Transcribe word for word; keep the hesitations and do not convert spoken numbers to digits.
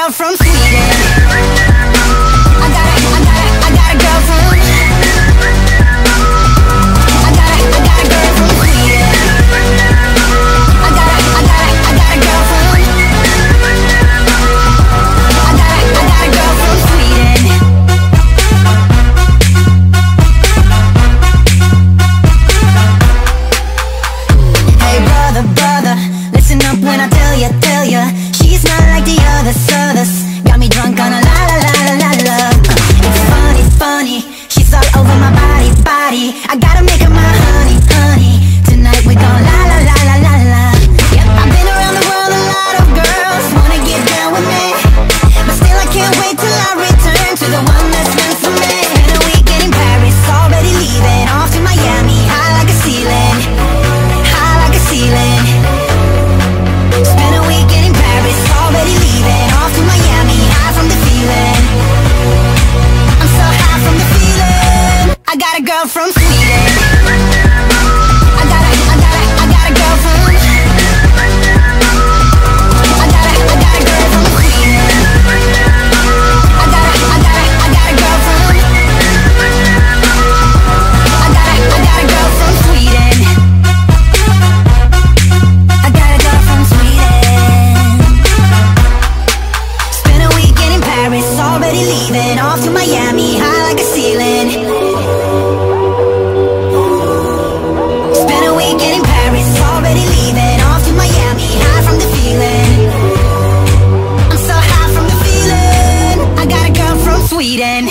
girl from Sweden. I got a, I got a, I got a girl from. I got a, I got a girl from Sweden. I got a, I got a, I got a girl from. I got a, I got a girl from Sweden. Hey brother, brother, listen up when I tell ya, tell ya. She's not like the others, others. Got me drunk on a la la la la la la. It's funny, funny. She's all over my body, body. I gotta make her my honey, honey. Tonight we gon' la la la la la la. Yep, I've been around the world, a lot of girls wanna get down with me, but still I can't wait till I return to the one that's meant for me. Spent a weekend in Paris, already leaving off to Miami. High like a ceiling, high like a ceiling. Spent a weekend in Paris, already leaving off to Miami. High from the feeling, I'm so high from the feeling. I got a girl from Sweden. I got a, I got a, I got a girl from. I got a, I got a girl from Sweden. I got a, I got a, I got a girl from. I got a, I got a girl from Sweden. I got a girl from Sweden. Spent a weekend in Paris, already leaving off to Miami. High like a ceiling. Spent a weekend in Paris, already leaving off to Miami. High from the feeling, I'm so high from the feeling. I got a girl from Sweden.